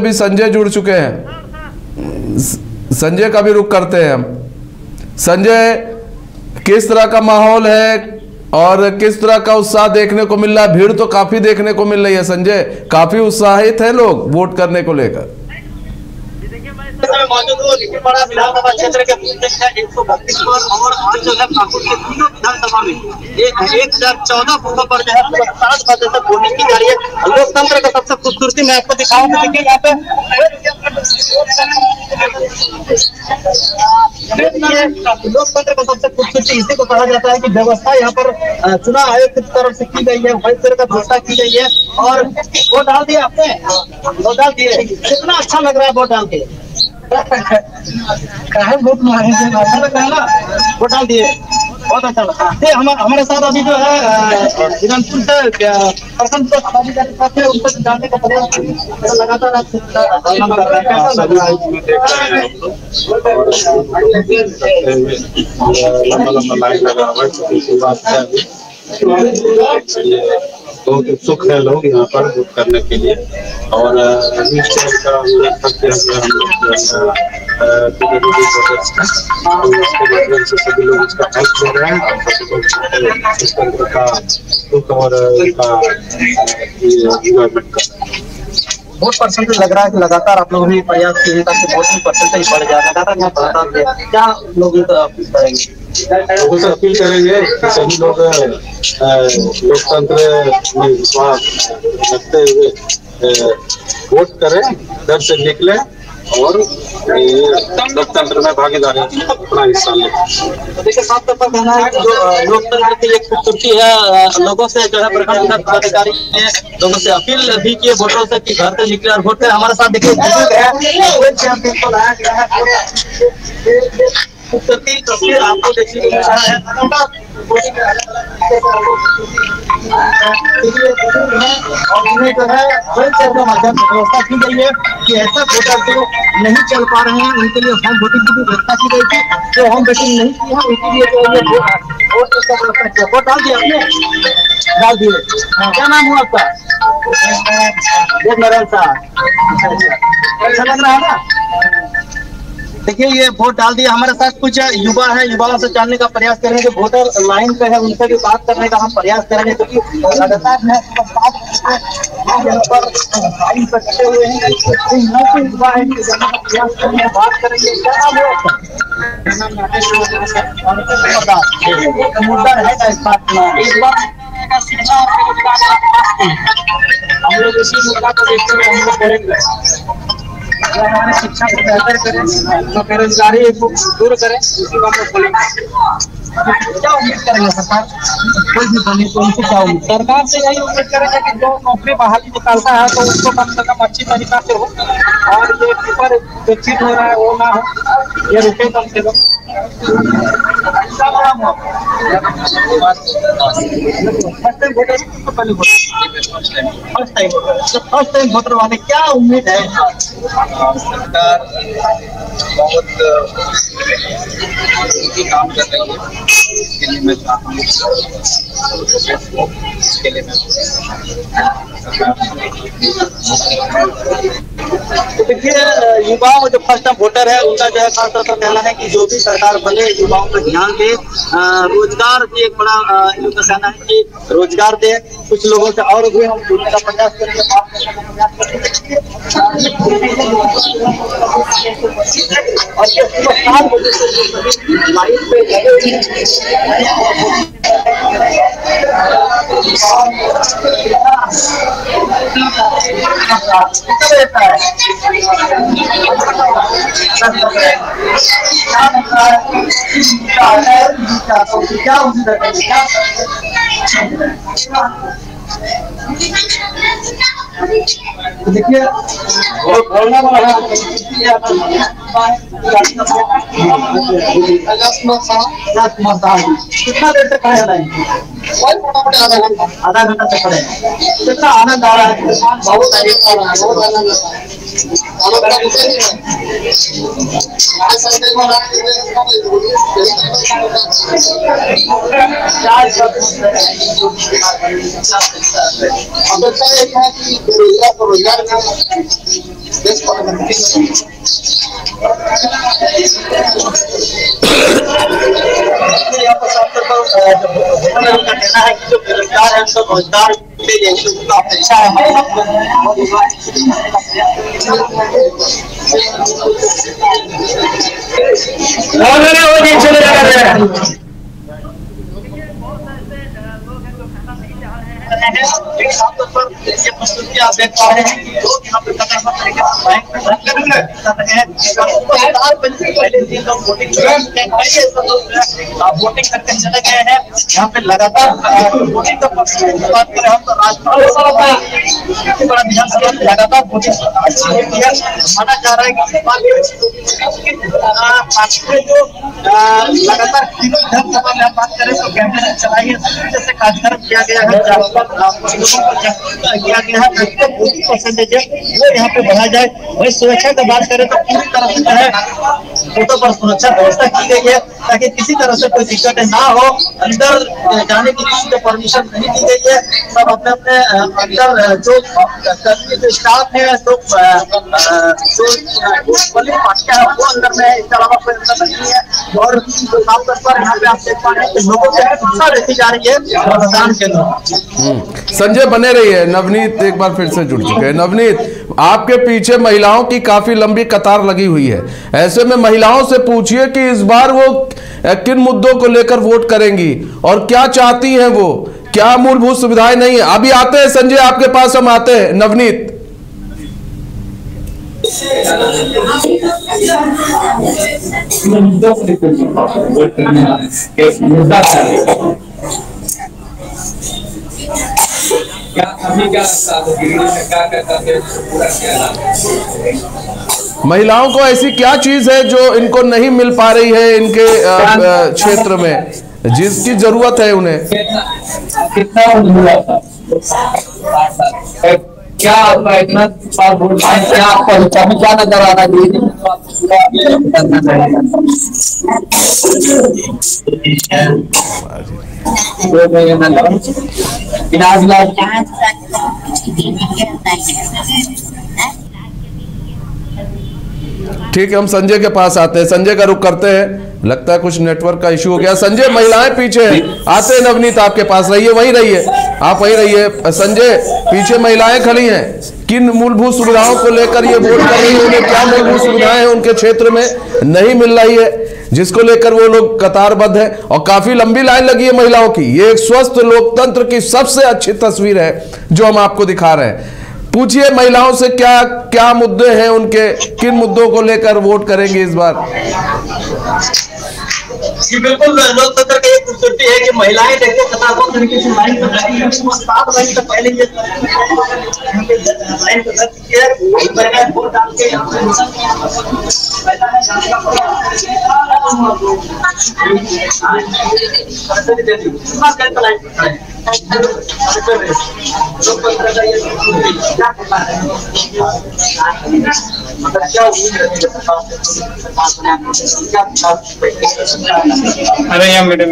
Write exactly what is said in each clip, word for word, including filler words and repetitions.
भी संजय जुड़ चुके हैं, संजय का भी रुख करते हैं हम। संजय, किस तरह का माहौल है और किस तरह का उत्साह देखने को मिल रहा है? भीड़ तो काफी देखने को मिल रही है संजय, काफी उत्साहित है लोग वोट करने को लेकर। मौजूद हो लिखितपाड़ा विधानसभा क्षेत्र के एक सौ बत्तीस पर और आज जो है कानपुर के तीनों विधानसभा में एक हजार चौदह बूथों पर जो है सात प्रतिशत वोटिंग की जा रही है। लोकतंत्र का सबसे खूबसूरती मैं आपको दिखाऊंगा। देखिए यहाँ पे लोकतंत्र का सबसे खूबसूरती इसी को कहा जाता है कि व्यवस्था यहाँ पर चुनाव आयोग की तरफ से की गई है, व्हाइट कलर का व्यवस्था की गई है। और वोट डाल दिए आपने? वोट डाल दिए? कितना अच्छा लग रहा है वोट डाल के? वोट डाल दिए, बहुत अच्छा लगा। हम हमारे साथ अभी जो है दिनाजपुर से प्रखंड पदाधिकारी उनसे जानने का प्रयास लगातार आप बहुत उत्सुक है लोग यहाँ पर वोट करने के लिए। और सभी लोग इसका हेल्प ले रहे हैं और बहुत परसेंटेज लग रहा है कि लगातार आप लोगों ने प्रयास किए ताकि वोटिंग परसेंटेज बढ़ जाए। लगातार यहाँ बढ़ता है, क्या लोग अपील करेंगे? लोगों से अपील करेंगे कि सभी लोग लोकतंत्र में विश्वास रखते हुए वोट करें, घर से निकले और लोकतंत्र में भागीदारी अपना हिस्सा लें। देखिए साफ तौर पर कहना है कि जो लोकतंत्र की एक खूबसूरती है, लोगों से जो है प्रखंड विकास पदाधिकारी ने लोगों से अपील भी की वोटरों से कि घर से निकले और वोट करें। हमारे साथ देखिए खूबसूरती तस्वीर आपको देखने को मिल रहा है। और उन्हें जो है के माध्यम से व्यवस्था की गई है कि ऐसा वोटर जो नहीं चल पा रहे हैं उनके लिए होम वोटिंग की भी व्यवस्था की गई थी। जो होम वोटिंग नहीं की है उनके लिए जो ये वोट का व्यवस्था किया। वोट डाल दिया आपने? डाल दिए। क्या नाम हुआ आपका? नारायण साहब। अच्छा लग रहा है ना? देखिए ये वोट डाल दिया। हमारे साथ कुछ युवा है, युवाओं से जानने का प्रयास करेंगे। वोटर लाइन पे है, उनसे भी बात करने का हम प्रयास करेंगे क्योंकि लगातार हुए हैं युवा है, प्रयास करेंगे, बात करेंगे। क्या नाम है आपका? मुद्दा रहेगा इस बात में। इस बार शिक्षा हम लोग इसी मुद्दा को देखते हुए हम लोग करेंगे। हमारे शिक्षा को बेहतर करें, तो बेरोजगारी को दूर करें, उसी को हम लोग बोलेंगे। क्या उम्मीद करेंगे सरकार? कोई भी बने तो उनसे क्या उम्मीद? सरकार से यही उम्मीद करेंगे कि जो नौकरी बहाली निकालता है तो उसको कम से कम अच्छी तरीका से हो और ये पेपर विकसित हो रहा है वो ना हो, ये रुके कम से कम। फर्स्ट टाइम वोटर वाले क्या उम्मीद है? सरकार बहुत काम कर रही है, इसके लिए मैं चाहता हूँ इसके लिए मैं देखिए युवाओं जो फर्स्ट टाइम वोटर है उनका जो है खासतौर पर कहना है कि जो भी सरकार बने युवाओं पर ध्यान दे, रोजगार की एक बड़ा इनका कहना है कि रोजगार दे। कुछ लोगों से और भी हम जुड़ने का प्रयास करेंगे, बात करने का प्रयास करेंगे। और ये सुबह सात बजे से लाइन पे लगे देखिए बोलना वाला कितना देर तक खड़े रहेंगे? आधा घंटा तक खड़े। कितना आनंद आ रहा है, बहुत आनंद आ रहा है, बहुत आनंद आ रहा है। रोजगार यहाँ पर साफ तौर पर उनका कहना है कि जो बेरोजगार है उनको रोजगार मिले, यही उनका अपेक्षा है। साफ तौर पर ये प्रस्तुति आप देख पा रहे हैं कि लोग यहाँ पे कतारबद्ध तरीके से लाइन में लग रहे हैं। पहले दिन लोग वोटिंग वोटिंग करके चले गए हैं। यहाँ पे लगातार वोटिंग का बात करें हम तो राजस्थान बड़ा विधानसभा में लगातार वोटिंग माना जा रहा है कि जो लगातार विधानसभा में बात करें तो कैंपेन चलाई है, जैसे कार्यक्रम किया गया है, किया गया है वोटिंग परसेंटेज है वो यहाँ पे बढ़ाया जाए। वही सुरक्षा की बात करें तो पूरी तरह से जो है वोटों पर सुरक्षा व्यवस्था की गई है ताकि किसी तरह से कोई दिक्कत ना हो। अंदर जाने की किसी को परमिशन नहीं दी गई है। सब अपने अपने अंदर जो कर्मी जो स्टाफ है तो जो पोलिंग पार्टियां है वो अंदर में, इसके अलावा कोई अंदर नहीं है। और साफ तौर पर यहाँ पे आप देख पा रहे हैं कि लोगों से उत्साह देखी जा रही है मतदान केंद्र। संजय बने रहिए। नवनीत एक बार फिर से जुड़ चुके हैं। नवनीत, आपके पीछे महिलाओं की काफी लंबी कतार लगी हुई है, ऐसे में महिलाओं से पूछिए कि इस बार वो किन मुद्दों को लेकर वोट करेंगी और क्या चाहती हैं, वो क्या मूलभूत सुविधाएं नहीं है। अभी आते हैं संजय, आपके पास हम आते हैं। नवनीत, क्या अभी क्या लगता है क्या क्या करके पूरा किया? महिलाओं को ऐसी क्या चीज है जो इनको नहीं मिल पा रही है इनके क्षेत्र में, जिसकी जरूरत है उन्हें? कितना क्या आपका इतना क्या आपको क्या नजर आ रहा ठीक है, हम संजय के पास आते हैं। संजय का रुख करते हैं, लगता है कुछ नेटवर्क का इशू हो गया। संजय, महिलाएं पीछे हैं, आते हैं नवनीत आपके पास। रहिए, वहीं रहिए, आप वहीं रहिए। संजय, पीछे महिलाएं खड़ी हैं, किन मूलभूत सुविधाओं को लेकर ये वोट कर रही है? उन्हें क्या मूलभूत सुविधाएं हैं उनके क्षेत्र में नहीं मिल रही है, जिसको लेकर वो लोग कतारबद्ध है और काफी लंबी लाइन लगी है महिलाओं की। ये एक स्वस्थ लोकतंत्र की सबसे अच्छी तस्वीर है जो हम आपको दिखा रहे हैं। पूछिए महिलाओं से क्या क्या मुद्दे हैं उनके, किन मुद्दों को लेकर वोट करेंगे इस बार? जी बिल्कुल, लोकतंत्र की एक खूबसूरती है कि महिलाएं देखो कतारबद्ध तरीके से लाइन पर लगी है। सात लाइन तक पहले ये लाइन पर लग चुकी है, वोट डाल के अरे यार मैडम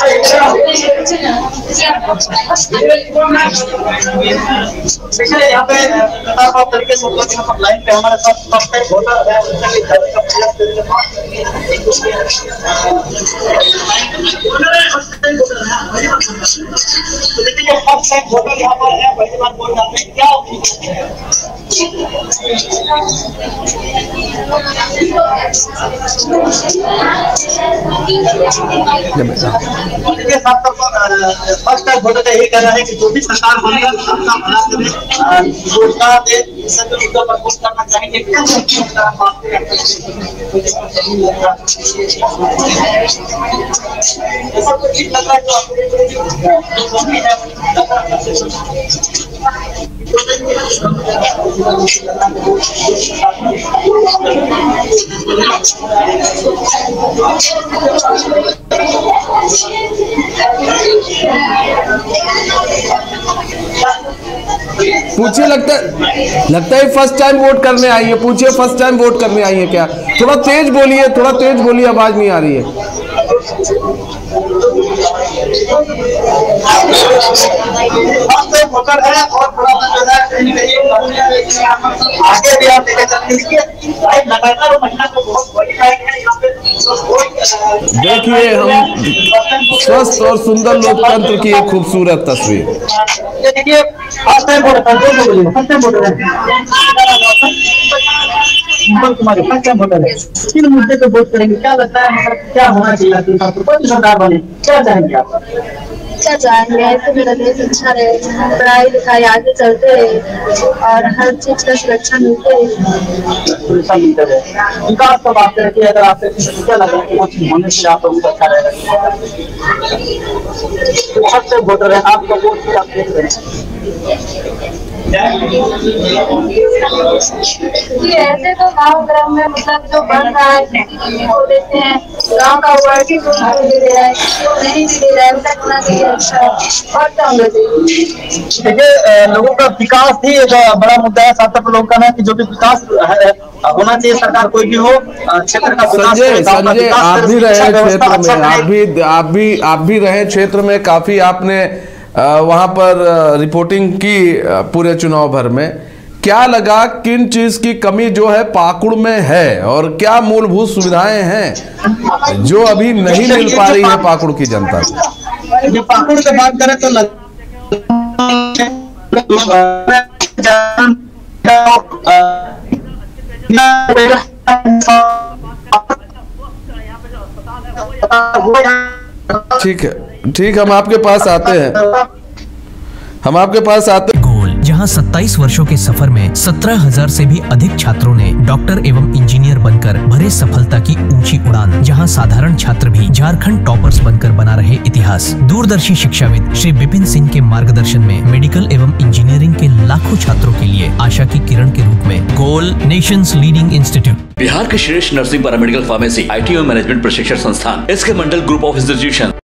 पिछले यहाँ पे कतारबद्ध तरीके से लाइन पे हमारे साथ वोटर है। देखिए फर्स्ट टाइम वोटर यहाँ पर है, पहली बार वोट डालने क्या फर्स्ट टाइम वोटर का यही कहना है कि जो भी सरकार बनेगा रोजगार दे, सभी मुद्दों पर वोट करना चाहेंगे। ऐसा कुछ ठीक लग रहा है पूछिए, लगता है लगता है फर्स्ट टाइम वोट करने आई है। पूछिए फर्स्ट टाइम वोट करने आई है क्या? थोड़ा तेज बोलिए, थोड़ा तेज बोलिए, आवाज नहीं आ रही है। वोटर है और थोड़ा आगे भी आप लेकर चलते लगातार महिला को वोट देखिए हम स्वस्थ और सुंदर लोकतंत्र की एक खूबसूरत तस्वीर। देखिए first time vote first time voter है कुमारी, फर्स्ट टाइम वोटर है। किन मुद्दे पे वोट करेंगे? क्या लगता है मतलब क्या होना चाहिए कोई सरकार बने? क्या चाहेंगे आप? क्या चाहेंगे? ऐसे मेरा देश अच्छा रहे, पढ़ाई लिखाई आगे चलते रहे और हर चीज का सुरक्षा मिलते सुरक्षा मिलते रहे। विकास का बात करें कि अगर आपसे क्या लग रहा है कि वो चीज होने से आप लोग अच्छा रहेगा? बहुत से वोटर है, आपका वोट क्या देख रहे हैं? ऐसे तो गाँव ग्राम में मतलब जो बन रहा है वो देते हैं, गाँव का वर्ड ही दे दे रहा है, नहीं दे रहा है, होना चाहिए अच्छा और क्या होना चाहिए। देखिए लोगों का विकास ही एक बड़ा मुद्दा है। साथ लोगों का ना कि जो भी विकास है होना चाहिए, सरकार कोई भी हो क्षेत्र का विकास। संजय संजय आप भी रहे क्षेत्र में, आप भी आप भी आप भी रहे क्षेत्र में, काफी आपने वहां पर रिपोर्टिंग की पूरे चुनाव भर में। क्या लगा किन चीज की कमी जो है पाकुड़ में है और क्या मूलभूत सुविधाएं हैं जो अभी नहीं मिल पा रही है पाकुड़ की जनता को? पाकुड़ की बात करें तो लग... ठीक है, ठीक, हम आपके पास आते हैं, हम आपके पास आते हैं। गोल, जहां सत्ताईस वर्षों के सफर में सत्रह हज़ार से भी अधिक छात्रों ने डॉक्टर एवं इंजीनियर बनकर भरे सफलता की ऊंची उड़ान, जहां साधारण छात्र भी झारखंड टॉपर्स बनकर बना रहे इतिहास। दूरदर्शी शिक्षाविद श्री विपिन सिंह के मार्गदर्शन में मेडिकल एवं इंजीनियरिंग के लाखों छात्रों के लिए आशा की किरण के रूप में गोल, नेशंस लीडिंग इंस्टीट्यूट, बिहार के श्रेष्ठ nursing, paramedical, pharmacy, I T और मैनेजमेंट प्रशिक्षण संस्थान, एस के मंडल ग्रुप ऑफ इंस्टीट्यूशन।